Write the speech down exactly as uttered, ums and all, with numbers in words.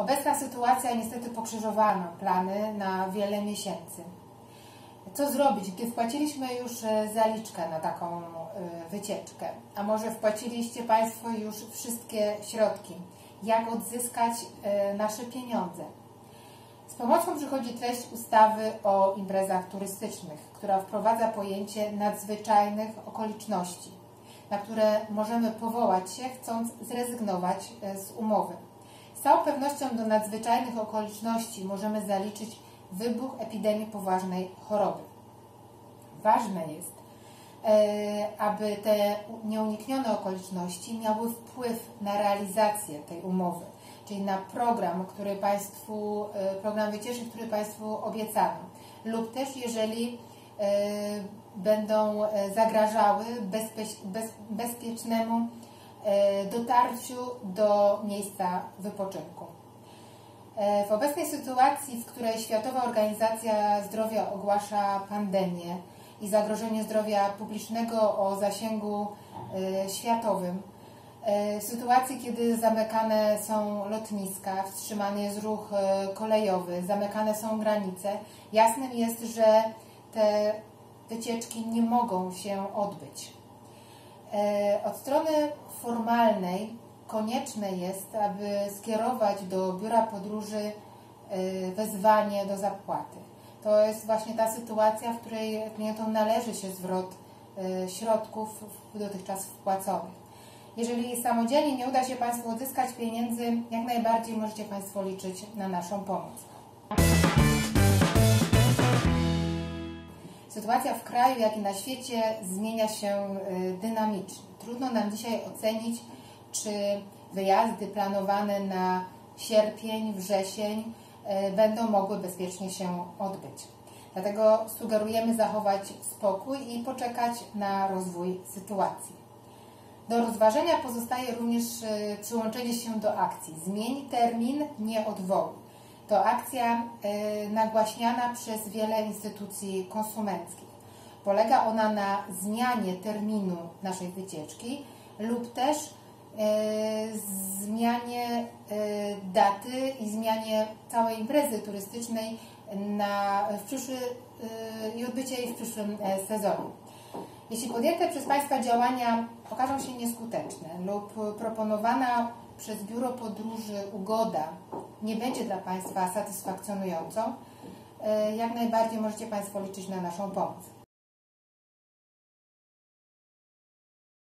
Obecna sytuacja niestety pokrzyżowała nam plany na wiele miesięcy. Co zrobić, gdy wpłaciliśmy już zaliczkę na taką wycieczkę? A może wpłaciliście Państwo już wszystkie środki? Jak odzyskać nasze pieniądze? Z pomocą przychodzi treść ustawy o imprezach turystycznych, która wprowadza pojęcie nadzwyczajnych okoliczności, na które możemy powołać się, chcąc zrezygnować z umowy. Z całą pewnością do nadzwyczajnych okoliczności możemy zaliczyć wybuch epidemii poważnej choroby. Ważne jest, aby te nieuniknione okoliczności miały wpływ na realizację tej umowy, czyli na program, który Państwu, program wycieczki, który Państwu obiecano, lub też jeżeli będą zagrażały bezpie, bez, bezpiecznemu dotarciu do miejsca wypoczynku. W obecnej sytuacji, w której Światowa Organizacja Zdrowia ogłasza pandemię i zagrożenie zdrowia publicznego o zasięgu światowym, w sytuacji, kiedy zamykane są lotniska, wstrzymany jest ruch kolejowy, zamykane są granice, jasnym jest, że te wycieczki nie mogą się odbyć. Od strony formalnej konieczne jest, aby skierować do biura podróży wezwanie do zapłaty. To jest właśnie ta sytuacja, w której klientom należy się zwrot środków dotychczas wpłaconych. Jeżeli samodzielnie nie uda się Państwu odzyskać pieniędzy, jak najbardziej możecie Państwo liczyć na naszą pomoc. Sytuacja w kraju, jak i na świecie zmienia się dynamicznie. Trudno nam dzisiaj ocenić, czy wyjazdy planowane na sierpień, wrzesień będą mogły bezpiecznie się odbyć. Dlatego sugerujemy zachować spokój i poczekać na rozwój sytuacji. Do rozważenia pozostaje również przyłączenie się do akcji Zmień termin, nie odwołuj. To akcja nagłaśniana przez wiele instytucji konsumenckich. Polega ona na zmianie terminu naszej wycieczki lub też zmianie daty i zmianie całej imprezy turystycznej na, w przyszły, i odbycie jej w przyszłym sezonie. Jeśli podjęte przez Państwa działania okażą się nieskuteczne lub proponowana przez biuro podróży ugoda nie będzie dla Państwa satysfakcjonującą, jak najbardziej możecie Państwo liczyć na naszą pomoc.